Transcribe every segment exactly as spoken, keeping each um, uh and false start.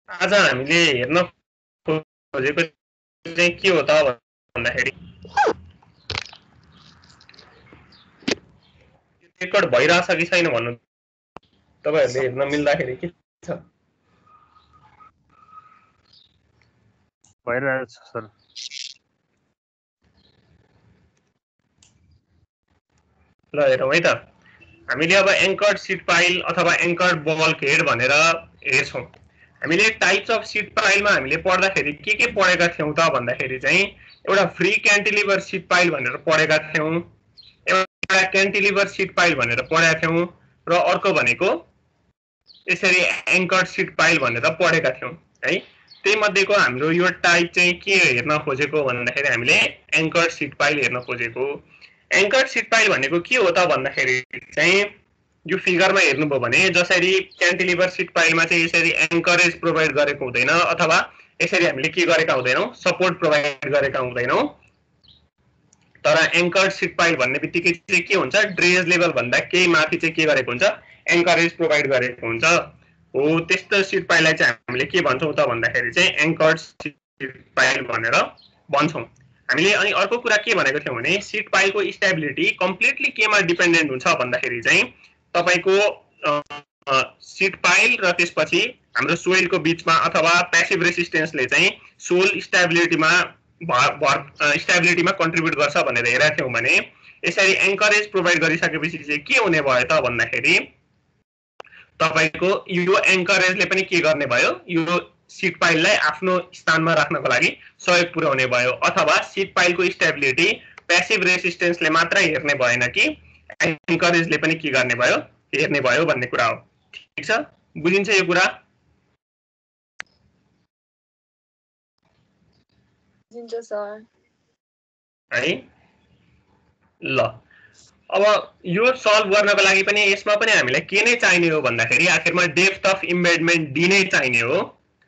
आज हामीले हेर्न खोजेको चाहिँ के हो त भन्दाखेरि रेकर्ड भइरहेछ कि छैन भन्नु तपाईहरुले हेर्न मिल्दाखेरि के छ भइरहेछ सर। ल हेरौँ है त। हामीले अब एंकर्ड सीट फाइल अथवा एंकर्ड बल्क हेड भनेर हेर्छौं। हामीले टाइप्स अफ सीट फाइलमा हामीले पढ्दाखेरि के के पढेका थियौं त भन्दाखेरि चाहिँ एउटा फ्री क्यान्टिलिभर सीट फाइल भनेर पढेका थियौं, एउटा क्यान्टिलिभर सीट फाइल भनेर पढेका थियौं र अर्को भनेको यसरी एंकर्ड सीट फाइल भनेर पढेका थियौं है। त्यही मध्येको हाम्रो यो टाइप चाहिँ के हेर्न खोजेको भन्दाखेरि हामीले एंकर्ड सीट फाइल हेर्न खोजेको। एंकर्ड सीट फाइल भनेको के हो त भन्दाखेरि चाहिँ यो फिगरमा हेर्नुभयो भने जसरी क्यान्टिलिभर सीट फाइलमा चाहिँ यसरी एंकरेज प्रोवाइड गरेको हुँदैन अथवा यसरी हामीले के गरेका हुँदैनौं सपोर्ट प्रोवाइड गरेका हुँदैनौं, तर एंकर्ड सीट फाइल भन्ने बित्तिकै चाहिँ के हुन्छ ड्रेज लेभल भन्दा केही माथि चाहिँ के गरेको हुन्छ एंकरेज प्रोवाइड गरेको हुन्छ हो। त्यस्तो सीट फाइललाई चाहिँ हामीले के भन्छौं त भन्दाखेरि चाहिँ एंकर्ड सीट फाइल भनेर भन्छौं हामीले। अनि अर्को कुरा के भनेको थियौं भने सीट फाइलको स्टेबिलिटी कम्प्लिटली केमा डिपेन्डेन्ट हुन्छ भन्दाखेरि चाहिँ तपाईको सीट फाइल र त्यसपछि हाम्रो सोइलको बीचमा अथवा प्यासिभ रेसिस्टेन्सले चाहिँ सोइल स्टेबिलिटीमा स्टेबिलिटीमा कन्ट्रिब्युट गर्छ भनेर हेरेका थियौं भने यसरी एंकरेज प्रोवाइड गरिसकेपछि चाहिँ के हुने भयो त भन्दाखेरि तपाईको यो एंकरेजले पनि के गर्ने भयो यो सीट फाइललाई आफ्नो स्थानमा राख्नको लागि सहयोग पुर्याउने भयो अथवा सीट फाइलको स्टेबिलिटी प्यासिभ रेसिस्टेन्सले मात्र हेर्ने भएन कि एंकरेजले पनि के गर्ने भयो हेर्ने भयो भन्ने कुरा हो। ठीक छ, बुझिन्छ यो कुरा? बुझिन्छ सर। है ल अब यो सल्भ गर्नको लागि पनि यसमा पनि हामीलाई के नै चाहिने हो भन्दाखेरि आखिरमा डेप्थ अफ इम्बेडमेन्ट डी नै चाहिने हो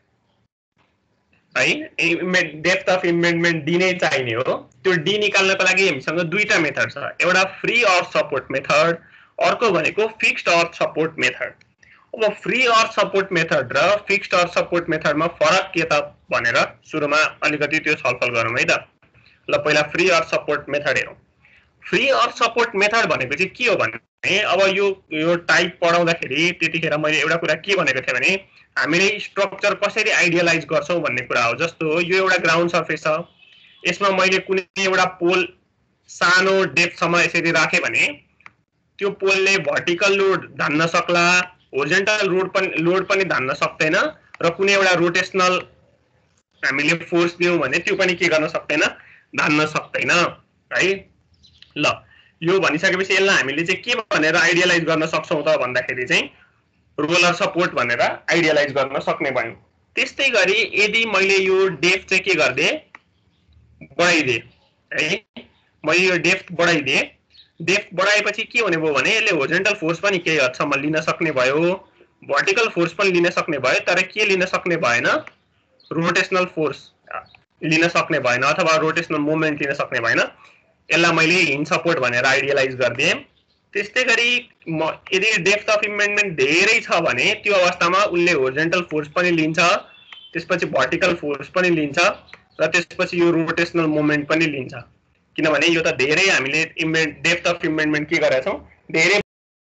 है। डेप्थ अफ इम्बेडमेन्ट डी नै चाहिने हो। त्यो डी निकाल्नको लागि हामीसँग दुईटा मेथड छ, एउटा फ्री अर्थ सपोर्ट मेथड, अर्को भनेको फिक्स्ड अर्थ सपोर्ट मेथड। अब फ्री अर्थ सपोर्ट मेथड र फिक्स्ड अर्थ सपोर्ट मेथडमा फरक के त भनेर सुरुमा अलिकति त्यो छलफल गरौँ है त। ल पहिला फ्री अर्थ सपोर्ट मेथड हेरौँ। फ्री अर्थ सपोर्ट मेथड भनेको चाहिँ के हो भने अब यो यो टाइप पढाउँदाखेरि त्यतिखेर मैले एउटा कुरा के भनेको थिएँ भने हामीले स्ट्रक्चर कसरी आइडियलाइज गर्छौं भन्ने कुरा हो। जस्तो यो एउटा ग्राउन्ड सर्फेस छ, यसमा मैले कुनै एउटा पोल सानो डेप्थसम्म यसरी राखे भने त्यो पोलले भर्टिकल लोड धान्न सक्ला, होरिजन्टल लोड पनि लोड पनि धान्न सक्दैन र कुनै एउटा रोटेशनल हामीले फोर्स दियौं भने त्यो पनि के गर्न सक्दैन धान्न सक्दैन है। ल यो भनिसकेपछि यसलाई हामीले चाहिँ के भनेर आइडियलाइज गर्न सक्छौं त भन्दाखेरि चाहिँ रोलर सपोर्ट भनेर आइडियलाइज गर्न सक्ने भयौं। त्यस्तै गरी यदि मैले यो डेप्थ चाहिँ के गर्दे बढाइदिए है, मैले यो डेप्थ बढाइदिए, डेप्थ बढाएपछि के हुने भयो भने यसले होरिजन्टल फोर्स पनि केही हदसम्म लिन सक्ने भयो, भर्टिकल फोर्स पनि लिन सक्ने भयो, तर के लिन सक्ने भएन रोटेशनल फोर्स लिन सक्ने भएन अथवा रोटेशनल मोमेन्ट लिन सक्ने भएन। यसलाई मैले हिन्ज सपोर्ट भनेर आइडियलाइज गरिदिएँ। त्यस्तै गरी यदि डेप्थ अफ इम्बेडमेन्ट धेरै छ भने त्यो अवस्थामा उनले होरिजन्टल फोर्स पनि लिन्छ, त्यसपछि भर्टिकल फोर्स पनि लिन्छ र त्यसपछि यो रोटेशनल मोमेन्ट पनि लिन्छ। किनभने यो त धेरै हामीले डेप्थ अफ इम्बेडमेन्ट के गरेका छौं धेरै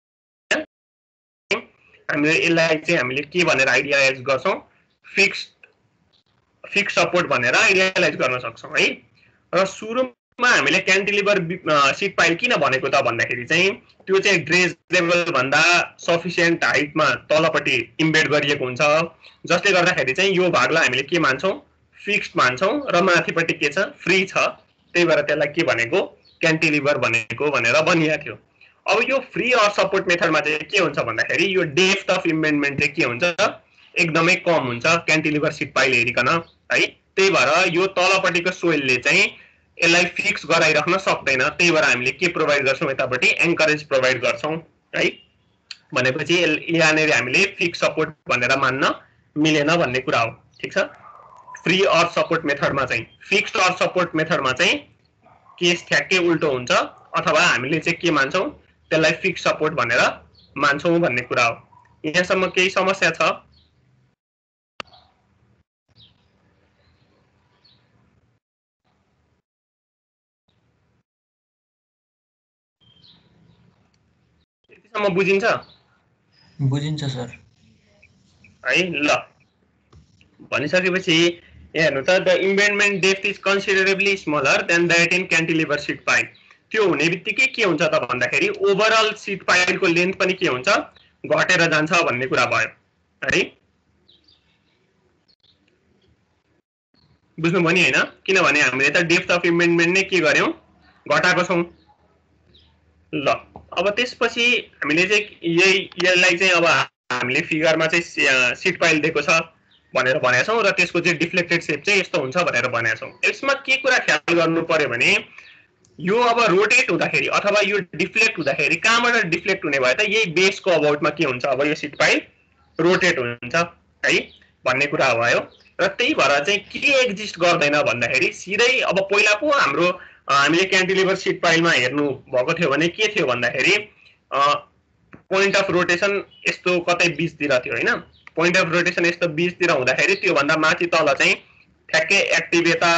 हामीले यसलाई चाहिँ हामीले के भनेर आइडियलाइज गर्छौं फिक्स्ड फिक्स सपोर्ट भनेर आइडियलाइज गर्न सक्छौं है। र सुरुमा हामीले क्यान्टिलिभर सीट फाइल किन भनेको त भन्दाखेरि चाहिँ त्यो चाहिँ ड्रेज लेभल भन्दा सफिसिएन्ट हाइटमा तलपट्टि इम्बेड गरिएको हुन्छ, जसले गर्दाखेरि चाहिँ यो भागलाई हामीले के मान्छौं फिक्स्ड मान्छौं र माथिपट्टि के छ फ्री छ, त्यही भएर त्यसलाई के भनेको क्यान्टिलिभर भनेको भनेर भनिएको थियो। अब यो फ्री अर्थ सपोर्ट मेथडमा चाहिँ के हुन्छ भन्दाखेरि यो डेप्थ अफ इम्बेडमेन्ट चाहिँ के हुन्छ एकदमै कम हुन्छ क्यान्टिलिभर सीट फाइल हेरिकन है। त्यही भएर यो तलपट्टिको सोइलले चाहिँ यसलाई फिक्स गराइराख्न सक्दैन, त्यही भएर हामीले के प्रोवाइड गर्छौं यतापट्टि एन्करेज प्रोवाइड गर्छौं है। भनेपछि यहाँनेर हामीले फिक्स सपोर्ट भनेर मान्न मिलेन भन्ने कुरा हो। ठीक छ, फ्री अर्थ सपोर्ट मेथडमा चाहिँ फिक्स्ड अर्थ सपोर्ट मेथडमा चाहिँ केस ठ्याक्कै उल्टो हुन्छ, अथवा हामीले चाहिँ के मान्छौं त्यसलाई फिक्स सपोर्ट भनेर मान्छौं भन्ने कुरा हो। यहाँसम्म केही समस्या छ? यतिसम्म बुझिन्छ बुझिन्छ सर है ल भनिसकेपछि यहाँ हेर्नु त the embedment depth is considerably smaller than that in cantilever sheet pile त्यो हुने बित्तिकै के हुन्छ त भन्दाखेरि ओभरअल सिट पाइलको लेन्थ पनि के हुन्छ घटेर जान्छ भन्ने कुरा भयो है बुझ्नु भयो नि हैन किनभने हामीले त डेप्थ अफ इम्बेडमेन्ट नै के गर्यौं घटाएको छौं ल अब त्यसपछि हामीले चाहिँ यही यसलाई चाहिँ अब हामीले फिगरमा चाहिँ सिट पाइल दिएको छ भनेर भनेका छौं र त्यसको चाहिँ डिफ्लेक्टेड शेप चाहिँ यस्तो हुन्छ भनेर भनेका छौं यसमा के कुरा ख्याल गर्नु पर्यो भने यो अब रोटेट हुँदाखेरि अथवा यो डिफ्लेक्ट हुँदाखेरि कहाँबाट डिफ्लेक्ट हुने भयो त यही बेसको अबाउटमा के हुन्छ अब यो सिट पाइल रोटेट हुन्छ है भन्ने कुरा भयो र त्यही भएर चाहिँ के एक्जिस्ट गर्दैन भन्दाखेरि सिधै अब पहिला पो हाम्रो हामीले क्यान्टिलिभर सिट पाइलमा हेर्नु भएको थियो भने के थियो भन्दाखेरि पोइन्ट अफ रोटेसन यस्तो कतै बीचतिर थियो हैन पोइन्ट अफ रोटेसन यस्तो बीचतिर हुँदाखेरि त्यो भन्दा माथि तल चाहिँ ठ्याक्कै एक्टिभ यता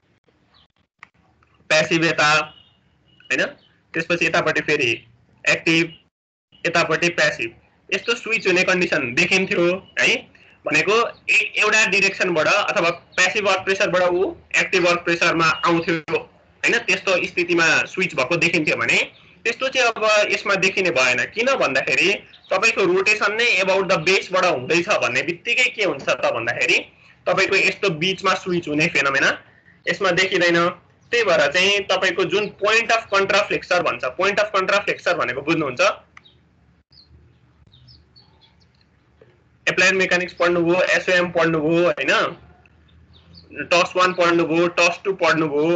प्यासिभ यता हैन त्यसपछि यतापट्टि फेरि एक्टिभ यतापट्टि प्यासिभ यस्तो स्विच हुने कन्डिसन देखिन्थ्यो है भनेको एउटा डाइरेक्सनबाट अथवा प्यासिभ वर्क प्रेसरबाट उ एक्टिभ वर्क प्रेसरमा आउँथ्यो हैन त्यस्तो स्थितिमा स्विच भएको देखिन्थ्यो भने त्यस्तो चाहिँ अब यसमा देखिने भएन किन भन्दाखेरि तपाईको रोटेसन नै अबाउट द बेसबाट हुँदैछ भन्ने बित्तिकै के हुन्छ त भन्दाखेरि तपाईको यस्तो बीचमा स्विच हुने फेनोमेना यसमा देखिदैन त्यही भएर चाहिँ तपाईको जुन पोइन्ट अफ कन्ट्राफ्लेक्सर भन्छ पोइन्ट अफ कन्ट्राफ्लेक्सर भनेको बुझ्नुहुन्छ एप्लाइड मेकानिक्स पढ्नुभयो एसओएम पढ्नुभयो हैन टस वन पढ्नुभयो टस टू पढ्नुभयो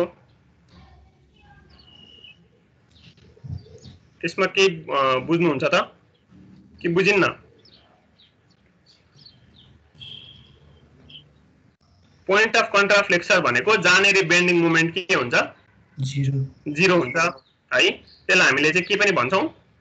त्यसमा के बुझ्नुहुन्छ त कि बुझिन्न पोइन्ट अफ कन्ट्राफ्लेक्सर भनेको जानेरी बेन्डिङ मोमेन्ट के हुन्छ जीरो जीरो हुन्छ है त्यसलाई हामीले चाहिँ के पनि भन्छौं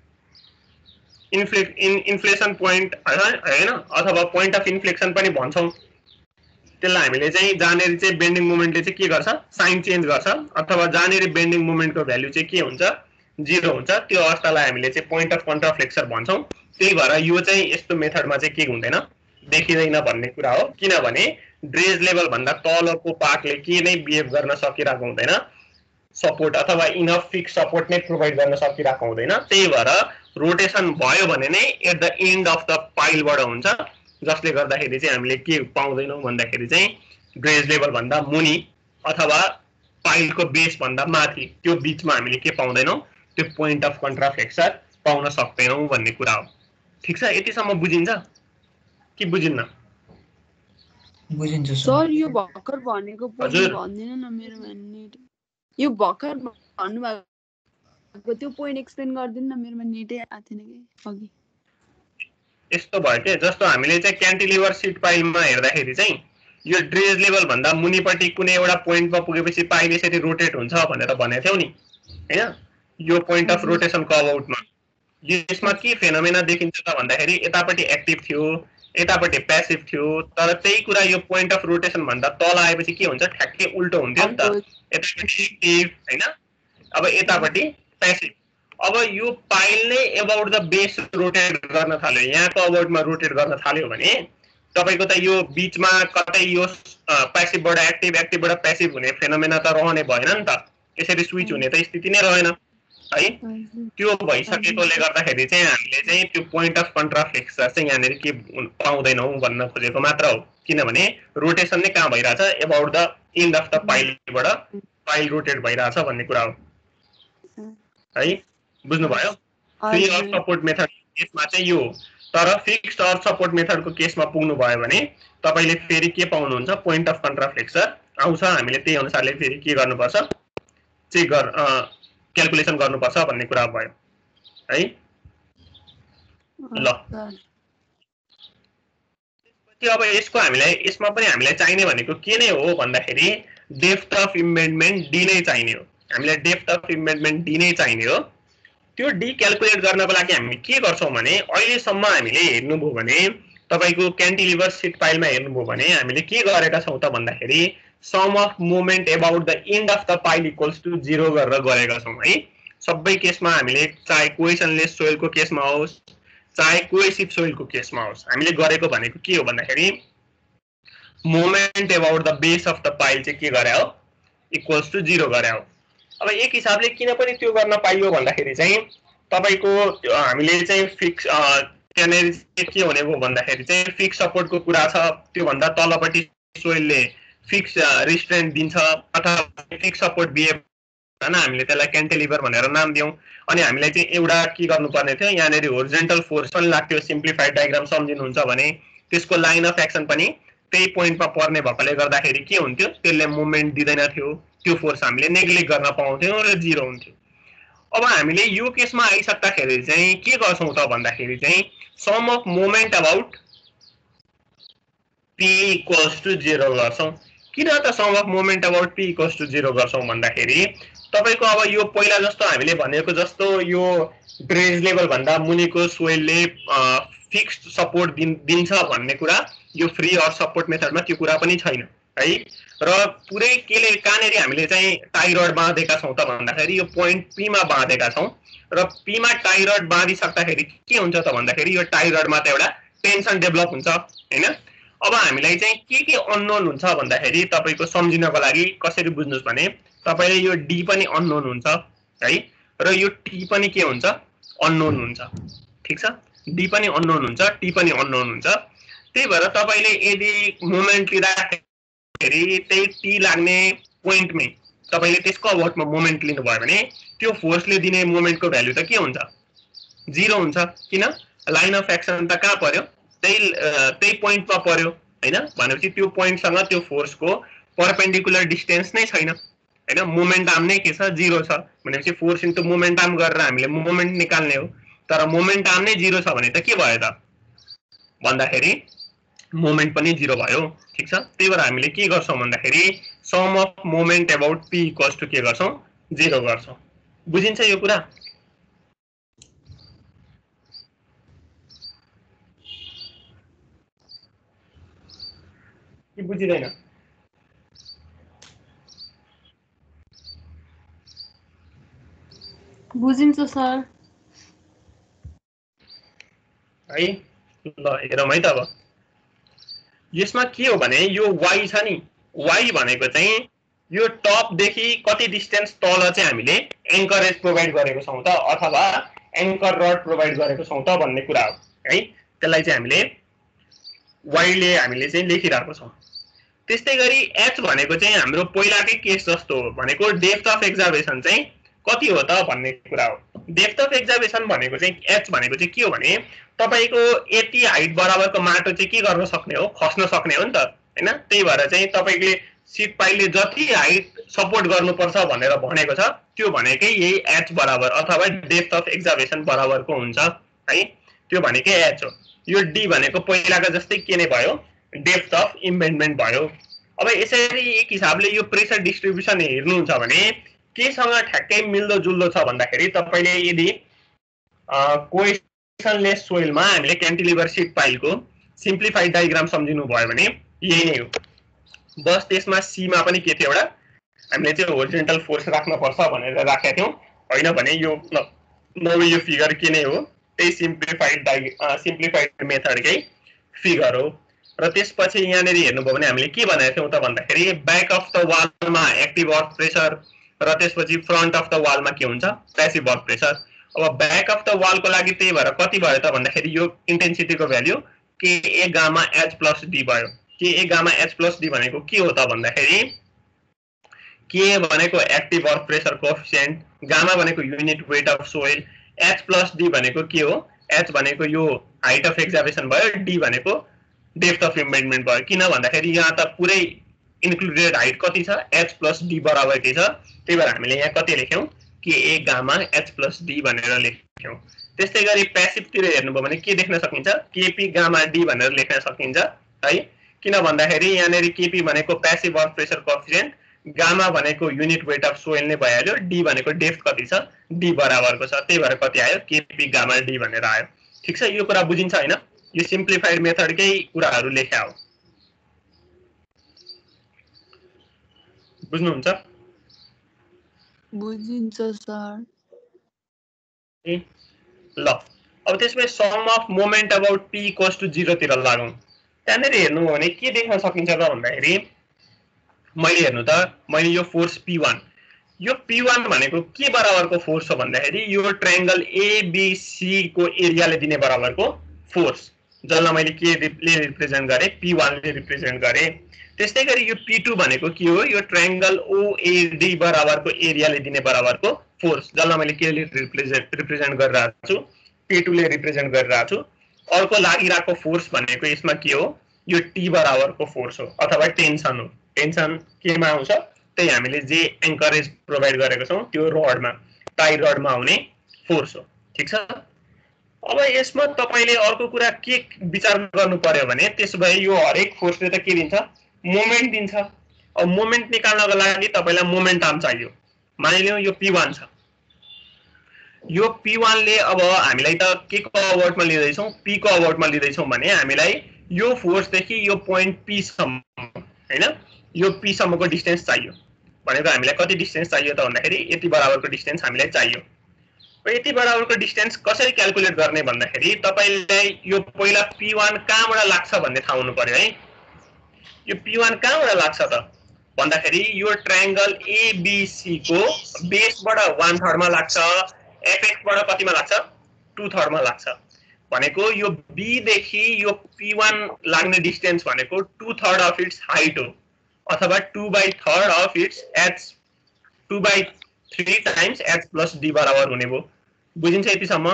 इन्फ्लेक्ट इन इन्फ्लेसन पोइन्ट हैन अथवा पोइन्ट अफ इन्फ्लेक्सन पनि भन्छौं त्यसलाई हामीले चाहिँ जानेरी चाहिँ बेन्डिङ मोमेन्टले चाहिँ के गर्छ साइन चेन्ज गर्छ अथवा जानेरी बेन्डिङ मोमेन्टको भ्यालु चाहिँ के हुन्छ जीरो हुन्छ त्यो अवस्थालाई हामीले चाहिँ पोइन्ट अफ कन्ट्राफ्लेक्सर भन्छौं त्यही भएर यो चाहिँ यस्तो मेथडमा चाहिँ के हुँदैन देखिदैन भन्ने कुरा हो किनभने ड्रेज लेभल भन्दा तलको पार्टले के नै बिहेभ गर्न सकिरहेको हुँदैन सपोर्ट अथवा इनफ फिक्स सपोर्ट नै प्रोभाइड गर्न सकिरहेको हुँदैन त्यही भएर रोटेसन भयो भने नै at the end of the पाइलबाट हुन्छ जसले गर्दाखेरि चाहिँ हामीले के पाउँदैनौं भन्दाखेरि चाहिँ ड्रेज लेभल भन्दा मुनि अथवा पाइलको बेस भन्दा माथि त्यो बीचमा हामीले के पाउँदैनौं त्यो पोइन्ट अफ कन्ट्राफ्लेक्सर पाउन सक्दैनौं भन्ने कुरा हो ठीक छ यतिसम्म बुझिन्छ कि बुझिन्न बुझिन्छ सर यो भर्खर भनेको पोइन्ट भन्दिन न मेरो नेट यो भर्खर भन्नु भएको त्यो पोइन्ट एक्सप्लेन गर्दिन न मेरोमा नेटै आथेन के अघि यस्तो भयो के जस्तो हामीले चाहिँ क्यान्टिलिभर सिट पाइलमा हेर्दाखेरि चाहिँ यो ड्रेज लेभल भन्दा मुनिपट्टि कुनै एउटा पोइन्टमा पुगेपछि पाइल यसरी रोटेट हुन्छ भनेर भनेको थियौ नि हैन यो पोइन्ट अफ रोटेसनको अबाउटमा यसमा के फेनोमेना देखिन्छ त भन्दाखेरि यतापट्टि एक्टिभ थियो यतापट्टि प्यासिभ थियो तर त्यही कुरा यो पोइन्ट अफ रोटेसन भन्दा तल आएपछि के हुन्छ ठ्याक्कै उल्टो हुन्थ्यो नि त यतापट्टि एक्टिभ हैन अब यतापट्टि प्यासिभ अब यो पाइल नै अबाउट द बेस रोटेट गर्न थाल्यो यहाँको अबाउटमा रोटेट गर्न थाल्यो भने तपाईको त यो बीचमा कतै यो प्यासिभबाट एक्टिभ एक्टिभबाट प्यासिभ हुने फेनोमेना त रहने भएन नि त यसरी स्विच हुने त स्थिति नै रहेन है त्यो भइसकेकोले गर्दाखेरि चाहिँ हामीले चाहिँ त्यो पोइन्ट अफ कन्ट्राफ्लेक्सर चाहिँ यहाँनेर के पाउँदैनौं भन्न खोजेको मात्र हो किनभने रोटेसन नै कहाँ भइराछ about the end of the पाइलबाट पाइल रोटेट भइराछ भन्ने कुरा हो है बुझ्नु भयो फ्री अर्थ सपोर्ट मेथड केसमा चाहिँ यो तर फिक्स्ड अर्थ सपोर्ट मेथडको केसमा पुग्नु भयो भने तपाईले फेरि के पाउनुहुन्छ पोइन्ट अफ कन्ट्राफ्लेक्सर आउँछ हामीले त्यही अनुसारले फेरि के गर्नुपर्छ चेक गर क्याल्कुलेसन गर्नुपर्छ भन्ने कुरा भयो है ल त्यसपछि अब यसको हामीलाई यसमा पनि हामीलाई चाहिने भनेको के नै हो भन्दाखेरि डेप्थ अफ इम्बेडमेन्ट डी नै चाहिने हो हामीलाई डेप्थ अफ इम्बेडमेन्ट डी नै चाहिने हो त्यो डी क्याल्कुलेट गर्नको लागि हामी के गर्छौं भने अहिलेसम्म हामीले हेर्नुभयो भने तपाईको क्यान्टिलिभर सिट पाइलमा हेर्नुभयो भने हामीले के गरेका छौं त भन्दाखेरि sum of moment about the end of the pile equals to zero गरेर गरेका छौं है सबै केसमा हामीले चाहे कोहेसनलेस सोइलको केसमा होस् चाहे कोहेसिभ सोइलको केसमा होस् हामीले गरेको भनेको के हो भन्दाखेरि moment about the base of the pile चाहिँ के गरे हो इक्वल्स टु जीरो गरे हो। अब एक हिसाबले किन पनि त्यो गर्न पाइयो भन्दाखेरि चाहिँ तपाईको हामीले चाहिँ फिक्स त्यहाँनेरि के हुने भयो भन्दाखेरि चाहिँ फिक्स सपोर्टको कुरा छ, त्यो भन्दा तलपट्टि सोइलले फिक्स रिस्ट्रेन्ट दिन्छ अथवा फिक्स सपोर्ट दिए हैन हामीले त्यसलाई क्यान्टिलिभर भनेर नाम दियौं। अनि हामीले चाहिँ एउटा के गर्नुपर्ने थियो यहाँनेरि होरिजोन्टल फोर्स पनि लाग्थ्यो। सिम्प्लिफाइड डायग्राम सम्झिनुहुन्छ भने त्यसको लाइन अफ एक्सन पनि त्यही पोइन्टमा पर्ने भएकोले गर्दाखेरि के हुन्थ्यो त्यसले मुभमेन्ट दिदैन थियो, त्यो फोर्स हामीले नेग्लेक्ट गर्न पाउँथ्यौं र जीरो हुन्थ्यो। अब हामीले यो केसमा आइसक्दाखेरि चाहिँ के गर्छौं त भन्दाखेरि चाहिँ sum of moment about p equals to zero गर्छौं। किन त sum of moment about p equals to zero गर्छौं भन्दाखेरि तपाईको अब यो पहिला जस्तो हामीले भनेको जस्तो यो ड्रेज लेभल भन्दा मुनिको सोइलले फिक्स्ड सपोर्ट दिन्छ भन्ने कुरा यो फ्री अर सपोर्ट मेथडमा त्यो कुरा पनि छैन है। र पुरै केले कानेरी हामीले चाहिँ टाइ रड बाँधेका छौं त भन्दाखेरि यो पोइन्ट p मा बाँधेका छौं र p मा टाइ रड बाँधिसक्दाखेरि के हुन्छ त भन्दाखेरि यो टाइ रडमा त एउटा टेन्सन डेभलप हुन्छ हैन। अब हामीलाई चाहिँ के के अननोन हुन्छ भन्दाखेरि तपाईको सम्झिनको लागि कसरी बुझ्नुस् भने तपाईले यो d पनि अननोन हुन्छ है र यो t पनि के हुन्छ अननोन हुन्छ, ठीक छ। d पनि अननोन हुन्छ, t पनि अननोन हुन्छ। त्यही भएर तपाईले यदि मोमेन्ट लिँदाखेरि त्यही t लाग्ने पोइन्टमै तपाईले त्यसको अबाउटमा मोमेन्ट लिनुभयो भने त्यो फोर्सले दिने मोमेन्टको भ्यालु त के हुन्छ जीरो हुन्छ। किन लाइन अफ एक्सन त कहाँ पर्यो त्यही त्यही पोइन्टमा पर्यो हैन। भनेपछि त्यो पोइन्टसँग त्यो फोर्सको परपेन्डिकुलर डिस्टेन्स नै छैन हैन। मोमेन्ट आर्म नै के छ जीरो छ भनेपछि फोर्स इन्टु मोमेन्ट आर्म गरेर हामीले मोमेन्ट निकाल्ने हो। तर मोमेन्ट आर्म नै जीरो छ भने त के भयो त भन्दाखेरि मोमेन्ट पनि जीरो भयो, ठीक छ। त्यही भएर हामीले के गर्छौं भन्दाखेरि sum of moment about p equals to के गर्छौं जीरो गर्छौं। बुझिन्छ यो कुरा? के बुझिदैन? बुझिन्छ सर है। ल हेरौँ है त। अब यसमा के हो भने यो y छ नि, y भनेको चाहिँ यो टप देखि कति डिस्टेन्स तल चाहिँ हामीले एंकरेज प्रोवाइड गरेको छौं त अथवा एंकर रड प्रोवाइड गरेको छौं त भन्ने कुरा हो है। त्यसलाई चाहिँ हामीले y ले हामीले चाहिँ लेखिरहेको छौं। त्यस्तै गरी h भनेको चाहिँ हाम्रो पहिलाकै केस जस्तो हो भनेको डेप्थ अफ एक्जाभेसन चाहिँ कति हो त भन्ने कुरा हो। डेप्थ अफ एक्जाभेसन भनेको चाहिँ h भनेको चाहिँ के हो भने तपाईको यति हाइट बराबरको माटो चाहिँ के गर्न सक्ने हो खस्न सक्ने हो नि त हैन। त्यही भएर चाहिँ तपाईले सिट पाइलले जति हाइट सपोर्ट गर्नुपर्छ भनेर भनेको छ त्यो भनेकै यही h बराबर अथवा डेप्थ अफ एक्जाभेसन बराबरको हुन्छ है। त्यो भनेकै h हो। यो d भनेको पहिलाको जस्तै के नै भयो डेप्थ अफ इम्बेडमेन्ट भयो। अब यसरी एक हिसाबले यो प्रेसर डिस्ट्रिब्युसन हेर्नुहुन्छ भने केसँग ठ्याक्कै मिल्दो जुल्दो छ भन्दाखेरि तपाईले यदि कोहेसनलेस सोइलमा हामीले क्यान्टिलिभर सिट पाइलको सिम्प्लिफाइड डायग्राम सम्झिनु भयो भने यही नै हो। बस त्यसमा सी मा पनि के थियो एउटा हामीले चाहिँ होरिजोन्टल फोर्स राख्न पर्छ भनेर राखेका थियौं हैन भने यो नौ यो फिगर के नै हो त्यही सिम्प्लिफाइड डाइ सिम्प्लिफाइड मेथडकै फिगर हो। र त्यसपछि यहाँनेरि हेर्नुभयो भने हामीले के भनेका थियौं त भन्दाखेरि ब्याक अफ द वालमा एक्टिभ अर्थ प्रेसर र त्यसपछि फ्रन्ट अफ द वालमा के हुन्छ प्यासिभ अर्थ प्रेसर। अब ब्याक अफ द वालको लागि त्यही भएर कति भयो त भन्दाखेरि यो इन्टेन्सिटीको value K A gamma H plus D भयो। के A gamma H plus D भनेको के हो त भन्दाखेरि के भनेको active earth pressure coefficient, gamma भनेको unit weight of soil, H plus D भनेको के हो एच भनेको यो हाइट अफ एक्जाभेसन भयो, डी भनेको डेप्थ अफ इम्बेडमेन्ट भयो। किन भन्दाखेरि यहाँ त पुरै इन्क्लुडेड हाइट कति छ एच प्लस डी बराबर के छ। त्यही भएर हामीले यहाँ कति लेख्यौं K A gamma H plus D भनेर लेख्यौं। त्यस्तै गरी प्यासिभतिर हेर्नुभयो भने के देख्न सकिन्छ केपी गामा डी भनेर लेख्न सकिन्छ है। किन भन्दाखेरि यहाँनेरि केपी भनेको passive earth pressure coefficient, gamma भनेको युनिट वेट अफ सोइल नै भइहाल्यो, डी भनेको डेप्थ कति छ डी बराबरको छ। त्यही भएर कति आयो केपी गामा डी भनेर आयो। ठीक छ, यो कुरा बुझिन्छ हैन? यो सिम्प्लिफाइड मेथडकै कुराहरु लेख्या हो। बुझ्नुहुन्छ? बुझिन्छ सर। ल अब त्यसमै sum of moment about p equals to zero तिर लागौं त्यहाँनेर हेर्नु हो भने के देख्न सकिन्छ त भन्दाखेरि मैले हेर्नु त मैले यो फोर्स p वन यो p वन भनेको के बराबरको फोर्स हो भन्दाखेरि यो ट्रायंगल A B C को एरियाले दिने बराबरको फोर्स जसलाई मैले के ले रिप्रेजेन्ट गरे p वन ले रिप्रेजेन्ट गरे त्यस्तै गरी यो p टू भनेको के हो यो ट्रायंगल O A D बराबरको एरियाले दिने बराबरको फोर्स जसलाई मैले के ले रिप्रेजेन्ट रिप्रेजेन्ट गरिरहेको छु p टू ले रिप्रेजेन्ट गरिरहेको छु अर्को लागिरहेको फोर्स भनेको यसमा के हो यो t बराबरको फोर्स हो अथवा टेन्सन हो टेन्सन केमा आउँछ त्यही हामीले जे एंकरेज प्रोवाइड गरेको छौं त्यो रडमा टाई रडमा आउने फोर्स हो ठीक छ अब यसमा तपाईले अर्को कुरा के विचार गर्नु पर्यो भने त्यसोभए यो हरेक फोर्सले त के दिन्छ मोमेन्ट दिन्छ अब मोमेन्ट निकाल्नको लागि तपाईलाई मोमेन्टम चाहियो मानिलियौ यो p वन छ यो p वन ले अब हामीलाई त के को अबाउटमा लिँदै छौं p को अबाउटमा लिँदै छौं भने हामीलाई यो फोर्स देखि यो पोइन्ट p सम्म हैन यो p सम्मको डिस्टेन्स चाहियो भनेको हामीलाई कति डिस्टेन्स चाहियो त भन्दाखेरि यति बराबरको डिस्टेन्स हामीलाई चाहियो र यति बराबरको डिस्टेन्स कसरी क्याल्कुलेट गर्ने भन्दाखेरि तपाईलाई यो पहिला p वन कहाँबाट लाग्छ भन्ने थाहा हुनु पर्यो है यो p वन कहाँबाट लाग्छ त भन्दाखेरि यो ट्रायंगल A B C को बेसबाट वन थर्ड मा लाग्छ एपेक्स बाट कतिमा लाग्छ टू थर्ड मा लाग्छ भनेको यो B देखि यो p वन लाग्ने डिस्टेन्स भनेको two third of its height हो अथवा two by third of its h two by three times h plus d बराबर हुने भो बुझिन्छ यतिसम्म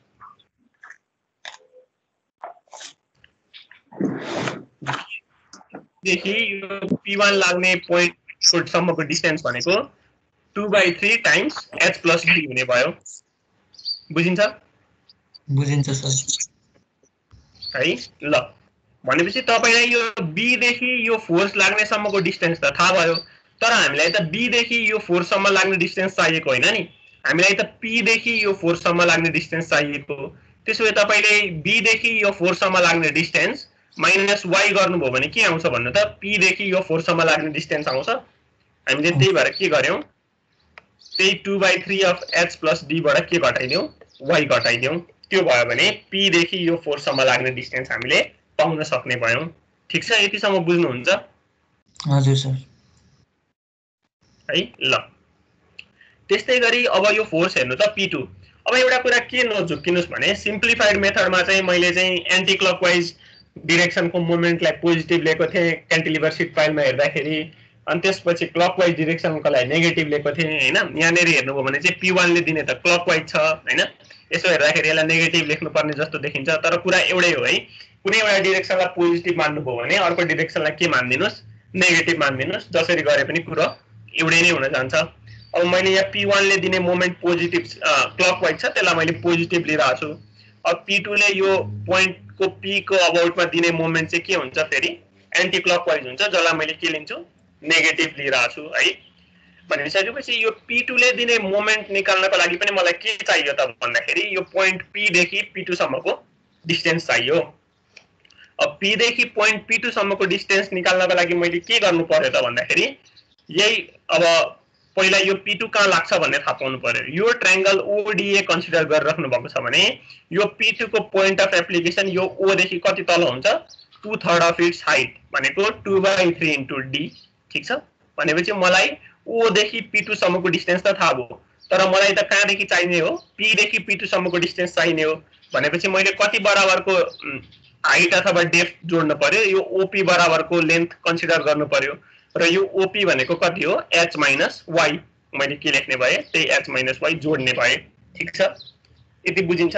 देखि यो p वन लाग्ने पोइन्ट सम्मको डिस्टेन्स भनेको two by three times h plus d हुने भयो बुझिन्छ बुझिन्छ सर है ल भनेपछि तपाईलाई यो B देखि यो फोर्स लाग्ने सम्मको डिस्टेन्स त थाहा भयो तर हामीलाई त B देखि यो फोर्स सम्म लाग्ने डिस्टेन्स चाहिएको हैन नि हामीलाई त P देखि यो फोर्स सम्म लाग्ने डिस्टेन्स चाहिएको त्यसोभए तपाईले B देखि यो फोर्स सम्म लाग्ने डिस्टेन्स माइनस y गर्नुभयो भने के आउँछ भन्नु त P देखि यो फोर्स सम्म लाग्ने डिस्टेन्स आउँछ हामीले त्यही भएर के गर्यौं त्यही two by three of h plus d बाट के घटाइदियौ y घटाइदियौ त्यो भयो भने P देखि यो फोर्स सम्म लाग्ने डिस्टेन्स हामीले पाउन सक्ने भयौं ठीक छ यतिसम्म बुझ्नुहुन्छ हजुर सर है ल त्यस्तै गरी अब यो फोर्स हेर्नु त p टू अब एउटा कुरा के नझुक्किनुस् भने सिम्प्लिफाइड मेथडमा चाहिँ मैले चाहिँ एन्टी क्लकवाइज डाइरेक्सनको मोमेन्टलाई पोजिटिभ लिएको थिएँ क्यान्टिलिभर सिट फाइलमा हेर्दाखेरि अनि त्यसपछि क्लकवाइज डाइरेक्सनको लागि नेगेटिभ लिएको थिएँ हैन यहाँनेर हेर्नुभयो भने चाहिँ p वन ले दिने त क्लकवाइज छ हैन यसो हेर्दाखेरि यसलाई नेगेटिभ लेख्नु पर्ने जस्तो देखिन्छ तर कुरा एउटै हो है कुनै एउटा डाइरेक्सनलाई पोजिटिभ मान्नुभयो भने अर्को डाइरेक्सनलाई के मान्दिनुस् नेगेटिभ मान्दिनुस् जसरी गरे पनि कुरा एउटै नै हुन जान्छ अब मैले यहाँ p वन ले दिने मोमेन्ट पोजिटिभ क्लकवाइज छ त्यसलाई मैले पोजिटिभ लिइराछु छु अब p टू ले यो पोइन्ट को p को अबाउटमा दिने मोमेन्ट चाहिँ के हुन्छ फेरि एन्टी क्लकवाइज हुन्छ जसलाई मैले के लिन्छु नेगेटिभ लिइराछु छु है भनिसकेपछि यो p टू ले दिने मोमेन्ट निकाल्नको लागि पनि मलाई के चाहियो त भन्दाखेरि यो पोइन्ट p देखि p टू सम्मको डिस्टेन्स चाहियो अब p देखि पोइन्ट p टू सम्मको डिस्टेन्स निकाल्नको लागि मैले के गर्नु पर्यो त भन्दाखेरि यही अब पहिला यो p टू कहाँ लाग्छ भन्ने थाहा पाउनु पर्यो यो triangle O D A consider गरिराख्नु भएको छ भने यो p टू को पोइन्ट अफ एप्लिकेसन यो O देखि कति तल हुन्छ two third of its height भनेको two by three into d ठीक छ भनेपछि मलाई O देखि p टू सम्मको डिस्टेन्स त थाहा भयो तर मलाई त कहाँदेखि चाहिने हो p देखि p टू सम्मको डिस्टेन्स चाहिने हो भनेपछि मैले कति बराबरको हाइट अथवा डेप्थ जोड्नु पर्यो यो O P बराबरको लेन्थ कन्सिडर गर्नु पर्यो र यो O P भनेको कति हो h माइनस y मैले के लेख्ने भए त्यही h माइनस y जोड्ने भए ठीक छ यति बुझिन्छ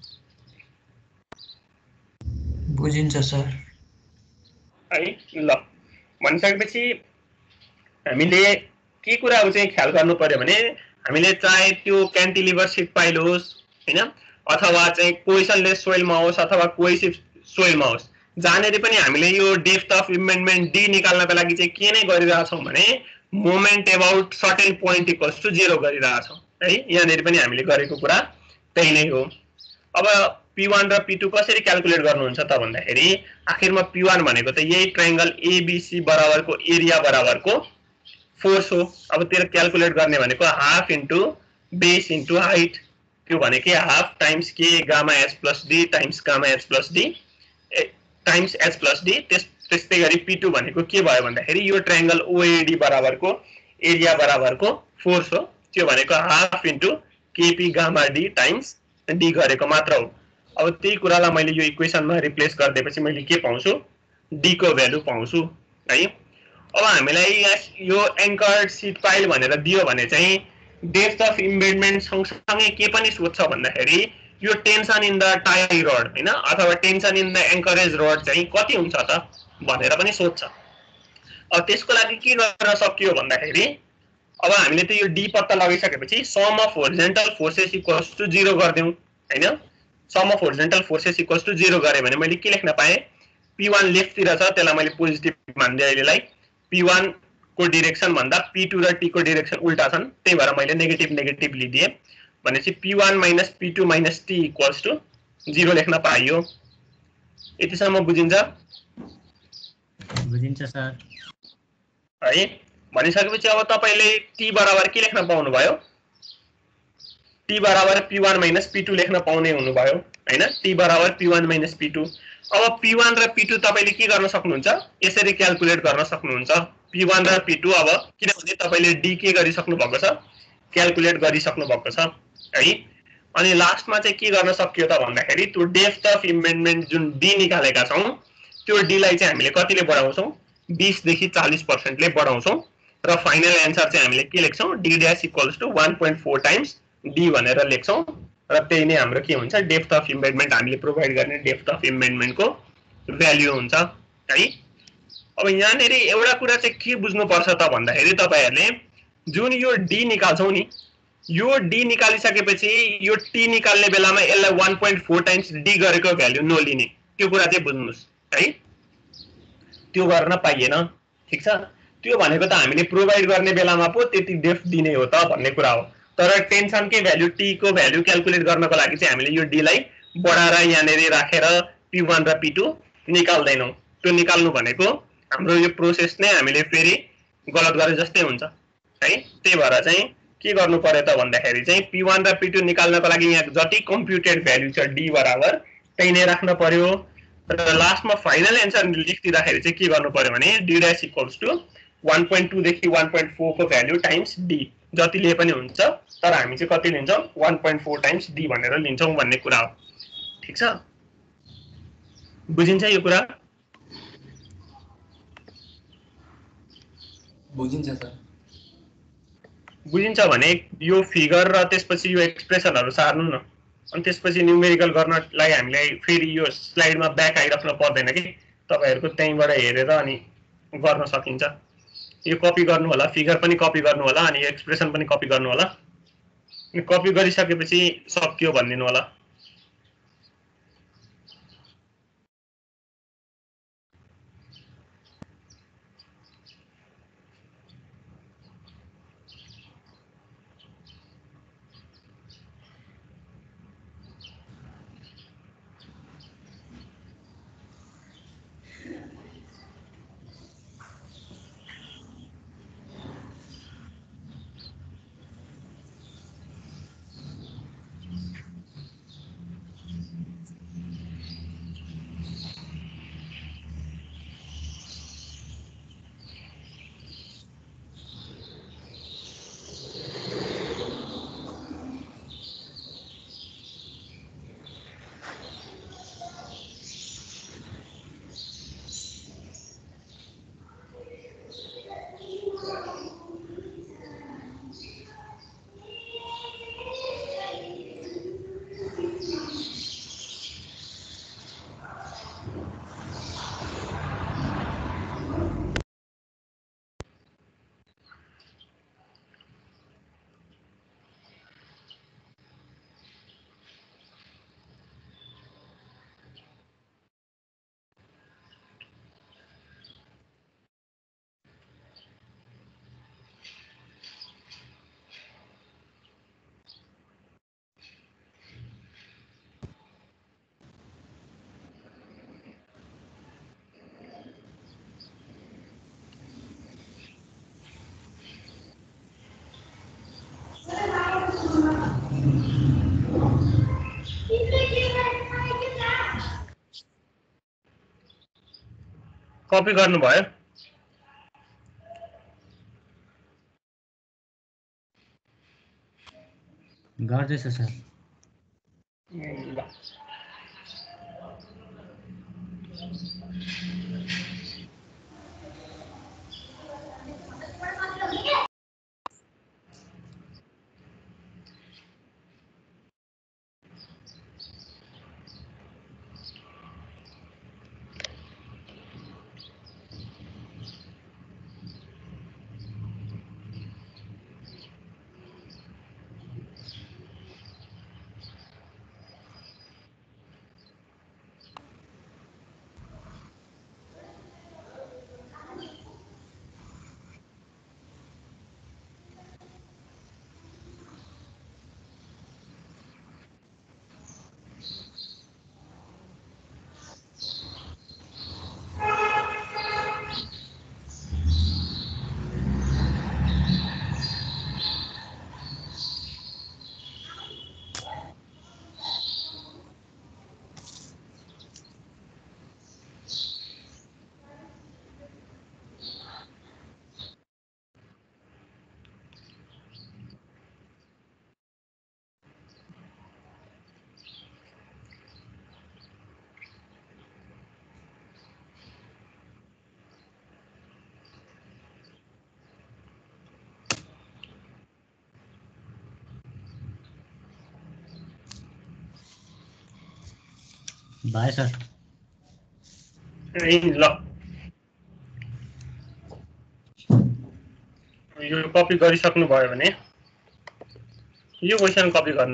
बुझिन्छ सर है ल भनिसकेपछि हामीले के कुराहरु चाहिँ ख्याल गर्नु पर्यो भने हामीले चाहे त्यो क्यान्टिलिभर सिट पाइल होस् हैन अथवा चाहिँ कोहेसनलेस सोइलमा होस् अथवा कोहेसिभ सोइलमा होस् जानेर पनि हामीले यो डेप्थ अफ इम्बेडमेन्ट d निकाल्नको लागि चाहिँ के नै गरिरहेका छौं भने moment about certain point equals to zero गरिरहेका छौं है यहाँनेर पनि हामीले गरेको कुरा त्यही नै हो अब p वन र p टू कसरी क्याल्कुलेट गर्नुहुन्छ त भन्दाखेरि आखिरमा p वन भनेको त यही ट्रायंगल A B C बराबरको एरिया बराबरको फोर्स हो अब त्यसले क्याल्कुलेट गर्ने भनेको half into base into height त्यो भनेकै half times K gamma H plus D times gamma H plus D times H plus D. त्यस्तै गरी पी टू भनेको के भयो भन्दाखेरि यो ट्रायंगल ओएडी बराबरको एरिया बराबरको फोर्स हो। त्यो भनेको half into KP gamma D times D गरेको मात्र हो। अब त्यही कुरालाई मैले यो इक्वेसनमा रिप्लेस गरिदिएपछि मैले के पाउँछु, डी को भ्यालु पाउँछु है। अब हामीलाई यो एङ्कर्ड सिट पाइल भनेर दियो भने चाहिँ डेप्थ अफ इम्बेडमेन्ट सँगसँगै के पनि सोध्छ भन्दाखेरि यो tension in the tie rod हैन अथवा tension in the anchorage rod चाहिँ कति हुन्छ त भनेर पनि सोध्छ। अब त्यसको लागि के गर्न सकियो भन्दाखेरि अब हामीले त यो डी पत्ता लगाइसकेपछि sum of horizontal forces equals to zero गर्दियौं हैन। Sum of horizontal forces equals to zero गरे भने मैले के लेख्न पाएँ, पी वन लेफ्ट तिर छ त्यसलाई मैले पोजिटिभ मान्दै अहिलेलाई, पी वन को डाइरेक्सन भन्दा पी टू र टी को डाइरेक्सन उल्टा छन् त्यही भएर मैले नेगेटिभ नेगेटिभ लिदिए भनेपछि P one minus P two minus T equals to zero लेख्न पाइयो। यतिसम्म बुझिन्छ? बुझिन्छ सर। है भनिसकेपछि अब तपाईले टी बराबर के लेख्न पाउनु भयो, टी बराबर P one minus P two लेख्न पाउने हुनुभयो हैन। टी बराबर P one minus P two. अब पी वन र पी टू तपाईले के गर्न सक्नुहुन्छ, यसरी क्याल्कुलेट गर्न सक्नुहुन्छ पी वन र पी टू। अब किनभने तपाईले डी के गरिसक्नु भएको छ, क्याल्कुलेट गरिसक्नु भएको छ है। अनि लास्टमा चाहिँ के गर्न सकियो त भन्दाखेरि त्यो डेप्थ अफ इम्बेडमेन्ट जुन डी निकालेका छौं त्यो डी लाई चाहिँ हामीले कतिले बढाउँछौं, बीस देखि चालीस पर्सेन्ट ले बढाउँछौं र फाइनल एन्सर चाहिँ हामीले के लेख्छौं, D dash equals to one point four times D भनेर लेख्छौं र त्यही नै हाम्रो के हुन्छ, डेप्थ अफ इम्बेडमेन्ट हामीले प्रोभाइड गर्ने डेप्थ अफ इम्बेडमेन्टको भ्यालु हुन्छ है। अब यहाँनेरि एउटा कुरा चाहिँ के बुझ्नुपर्छ त भन्दाखेरि तपाईहरुले जुन यो डी निकाल्छौ नि, यो डी निकालिसकेपछि यो टी निकाल्ने बेलामा यसलाई one point four times D गरेको भ्यालु नलिने, त्यो कुरा चाहिँ बुझ्नुस् है। त्यो गर्न पाइएन, ठीक छ। त्यो भनेको त हामीले प्रोभाइड गर्ने बेलामा पो त्यति डेप्थ दिने हो त भन्ने कुरा हो। तर टेन्सनकै भ्यालु टी को भ्यालु क्याल्कुलेट गर्नको लागि चाहिँ हामीले यो डी लाई बढाएर यहाँनेरि राखेर पी वन र पी टू निकाल्दैनौ। त्यो निकाल्नु भनेको हाम्रो यो प्रोसेस नै हामीले फेरि गलत गरे जस्तै हुन्छ है। त्यही भएर चाहिँ के गर्नु पर्यो त भन्दाखेरि चाहिँ पी वन र पी टू निकाल्नको लागि यहाँ जति कम्प्युटेड भ्यालु छ डी बराबर त्यही नै राख्न पर्यो र लास्टमा फाइनल एन्सर लेखिदिँदाखेरि चाहिँ के गर्नु पर्यो भने D dash equals to one point two देखि वन पोइन्ट फोर को भ्यालु टाइम्स डी जति लिए पनि हुन्छ, तर हामी चाहिँ कति लिन्छौं, one point four times D भनेर लिन्छौं भन्ने कुरा हो। ठीक छ, बुझिन्छ यो कुरा? बुझिन्छ सर। बुझिन्छ भने यो फिगर र त्यसपछि यो एक्सप्रेसनहरु सार्नु न, अनि त्यसपछि न्यूमेरिकल गर्नलाई हामीलाई फेरि यो स्लाइडमा ब्याक आइराख्न पर्दैन कि, तपाईहरुको त्यहीबाट हेरेर अनि गर्न सकिन्छ। यो कपी गर्नु होला, फिगर पनि कपी गर्नु होला अनि एक्सप्रेसन पनि कपी गर्नु होला। कपी गरिसकेपछि सकियो भनिदिनु होला। कपी गर्नुभयो? गर्दैछ सर। ल भयो सर। ए ल यो कपी गरिसक्नु भयो भने यो क्वेशन कपी गर्नु।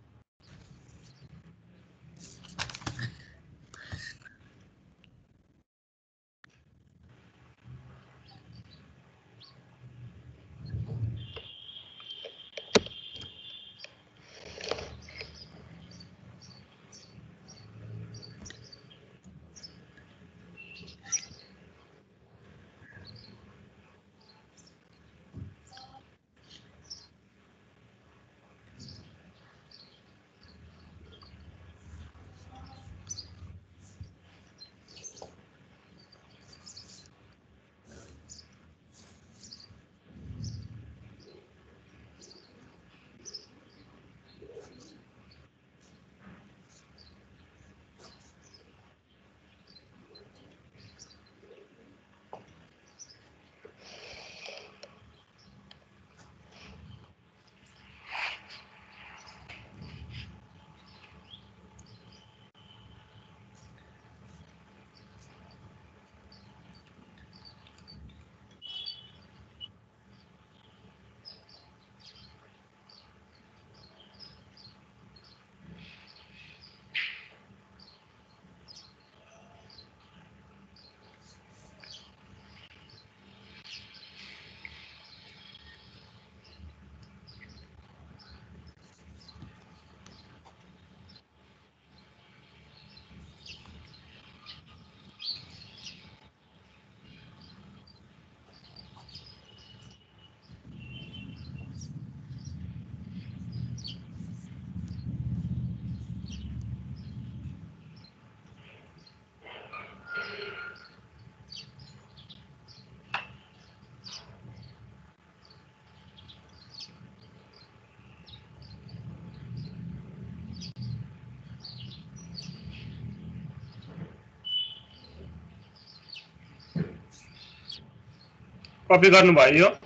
कपी गर्नुभयो यो?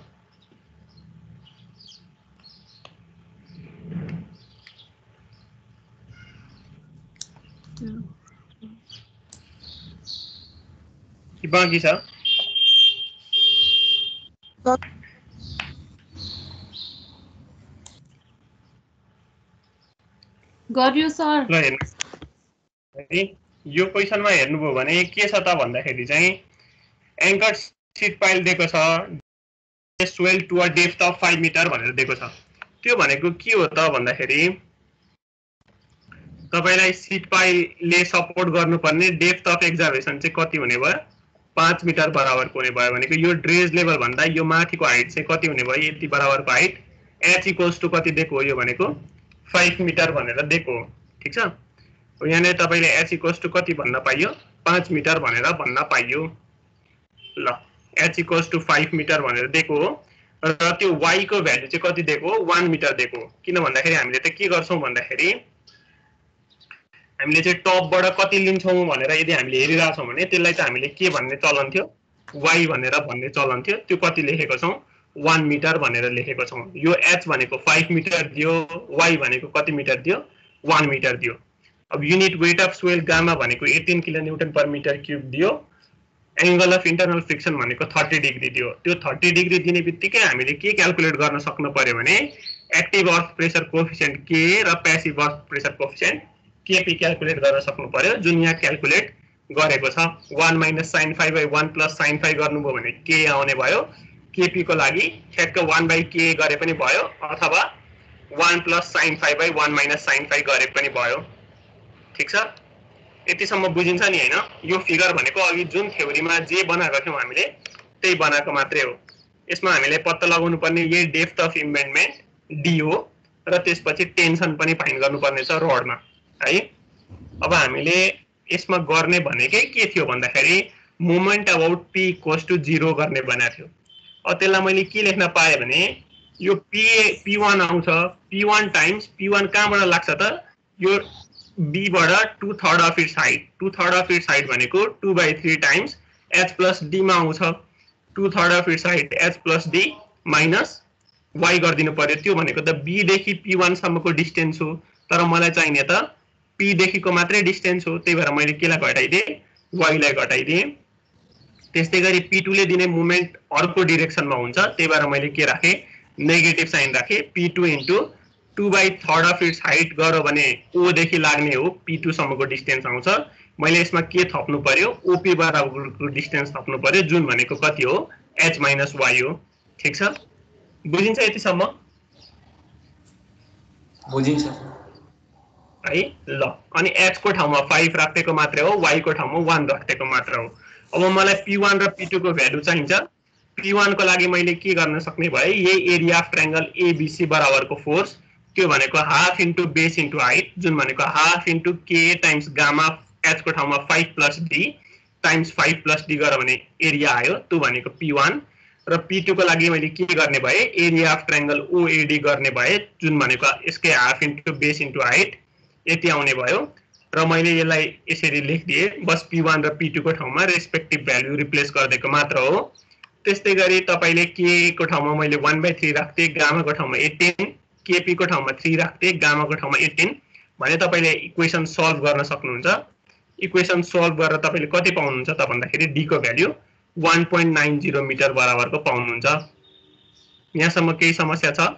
कि बाँकी छ? गरियो सर। ल हेर्नु है यो क्वेशनमा हेर्नुभयो भने के छ त भन्दाखेरि चाहिँ एंकर शीट पाइल दिएको छ swell to a depth of five metre भनेर दिएको छ। त्यो भनेको के हो त भन्दाखेरि तपाईलाई शीट पाइलले सपोर्ट गर्नुपर्ने डेप्थ अफ एक्जाभेसन चाहिँ कति हुने भयो? पाँच मिटर बराबरको हुने भयो भनेको यो ड्रेज लेभल भन्दा यो माथिको हाइट चाहिँ कति हुने भयो? यति बराबरको हाइट h इक्वल्स टु कति दिएको हो? यो भनेको पाँच मिटर भनेर दिएको हो। ठीक छ? यहाँ नै तपाईले h इक्वल्स टु कति भन्न पाइयो? पाँच मिटर भनेर भन्न पाइयो। ल h equals to five metre भनेर दिएको हो र त्यो y को भ्यालु चाहिँ कति दिएको हो वान मिटर दिएको हो। किन भन्दाखेरि हामीले त के गर्छौं भन्दाखेरि हामीले चाहिँ टपबाट कति लिन्छौं भनेर यदि हामीले हेरिरहेछौं भने त्यसलाई त हामीले के भन्ने चलन थियो y भनेर भन्ने चलन थियो। त्यो कति लेखेको छौं वान मिटर भनेर लेखेको छौं। यो h भनेको फाइभ मिटर दियो, y भनेको कति मिटर दियो वान मिटर दियो। अब unit weight of soil gamma भनेको eighteen kilo newton per metre cube दियो। एंगल अफ इंटरनल फ्रिक्सन भनेको थर्टी डिग्री दियो। त्यो थर्टी डिग्री दिने बित्तिकै हामीले के क्याल्कुलेट गर्न सक्नु पर्यो भने एक्टिभ अर्थ प्रेशर कोएफिसिएन्ट के र passive earth pressure coefficient KP calculate गर्न सक्नु पर्यो, जुन यहाँ क्याल्कुलेट गरेको छ। One minus sine five by one plus sine five गर्नुभयो भने के आउने भयो, केपी को लागि ठ्याक्क वन बाई के गरे पनि भयो अथवा one plus sine five by one minus sine five गरे पनि भयो। ठीक छ, यतिसम्म बुझिन्छ नि हैन। यो फिगर भनेको अघि जुन थ्योरीमा जे बनाएको थियौं हामीले त्यही बनाएको मात्रै हो। यसमा हामीले पत्ता लगाउनु पर्ने यही डेप्थ अफ इम्बेडमेन्ट डी हो र त्यसपछि टेन्सन पनि फाइन्ड गर्नुपर्ने छ रोडमा है। अब हामीले यसमा गर्ने भनेकै के थियो भन्दाखेरि moment about p equals to zero गर्ने बनाएको थियो। अब त्यसलाई मैले के लेख्न पाए भने यो p p1 आउँछ, p one times p one कहाँबाट लाग्छ त यो b बाट two third of its height, two third of its height भनेको two by three times h plus d मा आउँछ। Two third of its height h plus d minus y गरिदिनु पर्यो। त्यो भनेको त b देखि p वन सम्मको डिस्टेन्स हो, तर मलाई चाहिने त p देखिको मात्रै डिस्टेन्स हो। त्यही भएर मैले केलाई घटाइदिए y लाई घटाइदिए। त्यस्तै गरी p टू ले दिने मोमेन्ट अर्को डाइरेक्सनमा हुन्छ, त्यही भएर मैले के राखे नेगेटिभ साइन राखे। p two into two by third of its height गरो भने o देखि लाग्ने हो, p टू सम्मको डिस्टेन्स आउँछ। मैले यसमा के थप्नु पर्यो op बराबरको डिस्टेन्स थप्नु पर्यो, जुन भनेको कति हो h माइनस y हो। ठीक छ, बुझिन्छ यतिसम्म बुझिन्छ है। ल अनि h को ठाउँमा फाइभ राखेको मात्रै हो, y को ठाउँमा वन राखेको मात्र हो। अब मलाई p वन र p टू को भ्यालु चाहिन्छ। p वन को लागि मैले के गर्न सक्ने भए यही एरिया अफ ट्रायंगल एबीसी बराबरको फोर्स, त्यो भनेको half into base into height, जुन भनेको half into K times gamma h को ठाउँमा five plus d times five plus d गरे भने एरिया आयो, त्यो भनेको p वन। र p टू को लागि मैले के गर्ने भए एरिया अफ ट्रायंगल ओएडी गर्ने भए, जुन भनेको यसकै half into base into height यति आउने भयो। र मैले यसलाई यसरी लेखिदिए, बस p वन र p टू को ठाउँमा रेस्पेक्टिभ भ्यालु रिप्लेस गर्दिएको मात्र हो। त्यस्तै गरी तपाईले k को ठाउँमा मैले वन बाई थ्री राख्थे, गामा को ठाउँमा एटीन, kp को ठाउँमा थ्री राख्थे, गामा को ठाउँमा एटीन भने तपाईले इक्वेसन सल्भ गर्न सक्नुहुन्छ। इक्वेसन सल्भ गरेर तपाईले कति पाउनुहुन्छ त भन्दाखेरि d को value one point nine zero metre बराबरको पाउनुहुन्छ। यहाँसम्म केही समस्या छ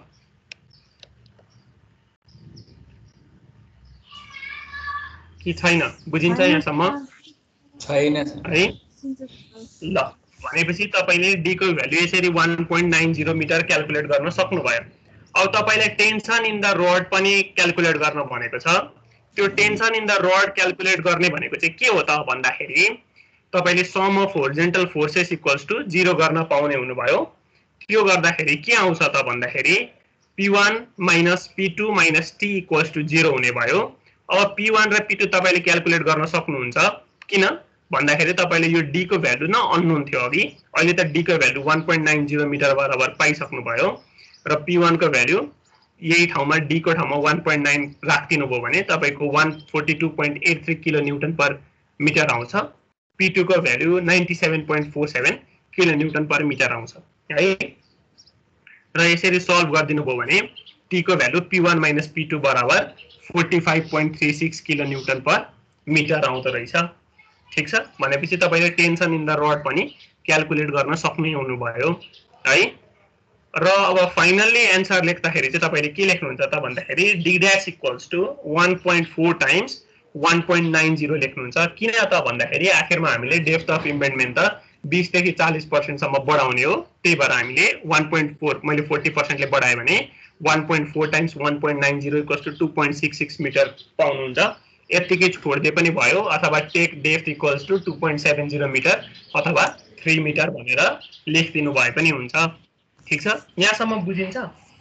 कि छैन? बुझिन्छ यहाँसम्म छैन है। ल भनेपछि तपाईले d को भ्यालु यसरी one point nine zero metre calculate गर्न सक्नुभयो। अब तपाईलाई टेन्सन इन द रोड पनि क्याल्कुलेट गर्न भनेको छ। त्यो tension in the rod calculate गर्ने भनेको चाहिँ के हो त भन्दाखेरि तपाईले sum of horizontal forces equals to zero गर्न पाउने हुनुभयो। त्यो गर्दाखेरि के आउँछ त भन्दाखेरि p one minus p two minus t equals to zero हुने भयो। अब p वन र p टू तपाईले क्याल्कुलेट गर्न सक्नुहुन्छ। किन भन्दाखेरि तपाईले यो d को भ्यालु न अननोन थियो अघि, अहिले त d को value one point nine zero metre बराबर पाइसक्नु भयो र p वन को भ्यालु यही ठाउँमा d को ठाउँमा वन पोइन्ट नाइन राखिदिनु भयो भने तपाईको one forty two point eight three kilo newton per metre आउँछ। p टू को value ninety seven point four seven kilo newton per metre आउँछ है। र यसरी सल्भ गरिदिनु भयो भने t को value p one minus p two बराबर forty five point three six kilo newton per metre आउँदो रहेछ। ठीक छ, भनेपछि तपाईले टेन्सन इन द रोड पनि क्याल्कुलेट गर्न सक्ने हुनुभयो है। र अब फाइनल्ली एन्सर लेख्दाखेरि चाहिँ तपाईले के लेख्नुहुन्छ त भन्दाखेरि d dash equals to one point four times one point nine zero लेख्नुहुन्छ। किन त भन्दाखेरि आखिरमा हामीले डेप्थ अफ इम्बेडमेन्ट त बीस देखि चालीस पर्सेन्ट सम्म बढाउने हो, त्यही भएर हामीले वन पोइन्ट फोर मैले फोर्टी पर्सेन्ट ले बढाए भने one point four times one point nine zero equals to two point six six metre पाउनुहुन्छ। यतिकै छोड्दै पनि भयो, अथवा take depth equals to two point seven zero metre अथवा थ्री मिटर भनेर लेखिदिनु भए पनि हुन्छ। ठीक छ, यहाँसम्म बुझिन्छ?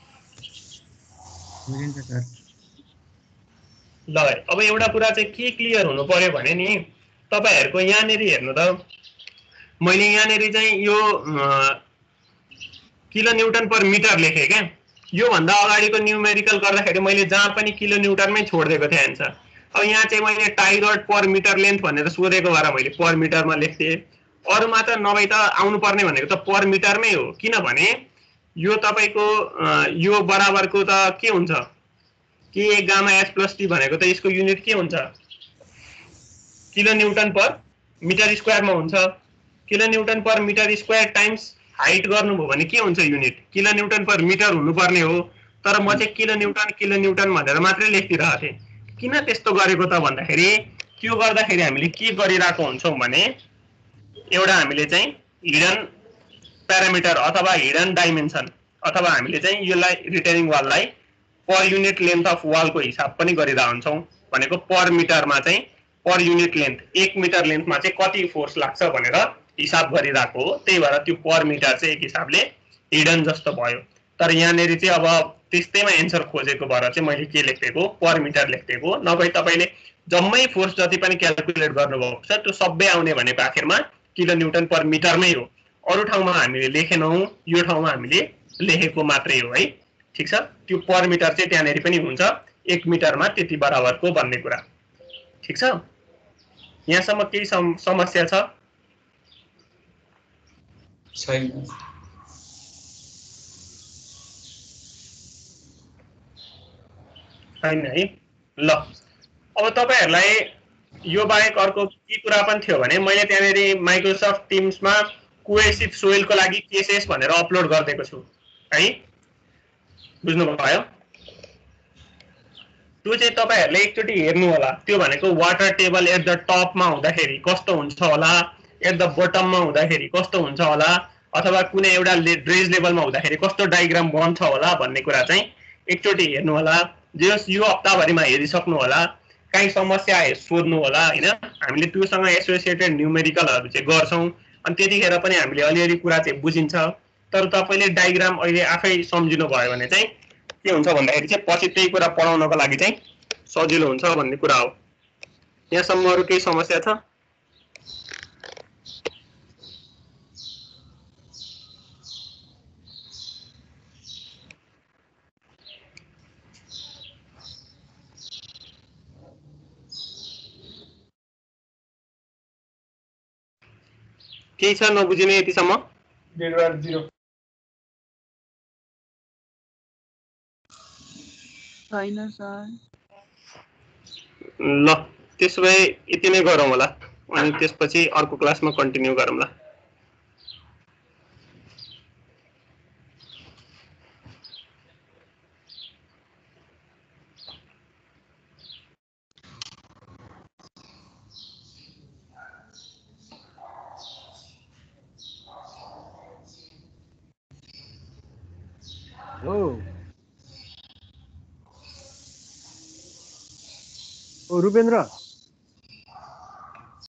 बुझिन्छ सर। ल अब एउटा कुरा चाहिँ के क्लियर हुनु पर्यो भने नि तपाईहरुको यहाँनेरि हेर्नु त मैले यहाँनेरि चाहिँ यो किलो न्युटन पर मिटर लेखेँ क्या। यो भन्दा अगाडिको न्युमेरिकल गर्दाखेरि मैले जहाँ पनि किलो न्युटनमै छोड्दिएको थिएँ आन्सर। अब यहाँ चाहिँ मैले tie rod per metre length भनेर सोधेको भएर मैले पर मिटरमा लेख्थेँ। अरूमा त नभई त आउनुपर्ने भनेको त पर मिटरमै हो, किनभने यो तपाईँको यो बराबरको त के हुन्छ, के गामा एच प्लस टी भनेको त यसको युनिट के हुन्छ, किलो न्युटन पर मिटर स्क्वायरमा हुन्छ। Kilo newton per metre square times height गर्नुभयो भने के हुन्छ unit, kilo newton per metre हुनुपर्ने हो। तर म चाहिँ किलो न्युटन किलो न्युटन भनेर मात्रै लेखिरहेको थिएँ। किन त्यस्तो गरेको त भन्दाखेरि त्यो गर्दाखेरि हामीले के गरिरहेको हुन्छौँ भने एउटा हामीले चाहिँ हिडन प्यारामिटर अथवा हिडन डाइमेन्सन अथवा हामीले चाहिँ यसलाई रिटेनिङ वाललाई पर युनिट लेन्थ अफ वालको हिसाब पनि गरिरहेको हुन्छौँ। भनेको पर मिटरमा चाहिँ पर युनिट लेन्थ एक मिटर लेन्थमा चाहिँ कति फोर्स लाग्छ भनेर हिसाब गरिरहेको हो। त्यही भएर त्यो पर मिटर चाहिँ एक हिसाबले हिडन जस्तो भयो। तर यहाँनेरि चाहिँ अब त्यस्तैमा एन्सर खोजेको भएर चाहिँ मैले के लेखिदिएको, पर मिटर लेखिदिएको। नभए तपाईँले जम्मै फोर्स जति पनि क्यालकुलेट गर्नुभएको छ त्यो सबै आउने भनेको आखिरमा किलो न्युटन पर मिटरमै हो। अरू ठाउँमा हामीले लेखेनौँ, यो ठाउँमा हामीले लेखेको मात्रै हो है। ठिक छ, त्यो पर मिटर चाहिँ त्यहाँनेरि पनि हुन्छ, एक मिटरमा त्यति बराबरको भन्ने कुरा। ठिक छ, यहाँसम्म केही समस्या छ? छैन। छैन है। ल अब तपाईँहरूलाई यो बाहेक अर्को के कुरा पनि थियो भने मैले त्यहाँनेरि माइक्रोसफ्ट टिम्समा कोहेसिभ सोइलको लागि केसेस भनेर अपलोड गरिदिएको छु है, बुझ्नुभयो? त्यो चाहिँ तपाईँहरूले एकचोटि हेर्नु होला। त्यो भनेको वाटर टेबल एट द टपमा हुँदाखेरि कस्तो हुन्छ होला, एट द बटममा हुँदाखेरि कस्तो हुन्छ होला, अथवा कुनै एउटा ड्रेज लेभलमा हुँदाखेरि कस्तो डायग्राम बन्छ होला भन्ने कुरा चाहिँ एकचोटि हेर्नु होला। जे यो हप्ताभरिमा हेरिसक्नु होला, काहीँ समस्या आए सोध्नु होला होइन। हामीले त्योसँग एसोसिएटेड न्युमेरिकलहरू चाहिँ गर्छौँ, अनि त्यतिखेर पनि हामीले अलिअलि कुरा चाहिँ बुझिन्छ। तर तपाईँले डायग्राम अहिले आफै सम्झिनु भयो भने चाहिँ के हुन्छ भन्दाखेरि चाहिँ पछि त्यही कुरा पढाउनको लागि चाहिँ सजिलो हुन्छ भन्ने कुरा हो। यहाँसम्म अरू केही समस्या छ? केही छ नबुझिने यतिसम्म? छैन सर। ल त्यसो भए यति नै गरौँ होला, अनि त्यसपछि अर्को क्लासमा कन्टिन्यू गरौँला। ओ रुपेन्द्र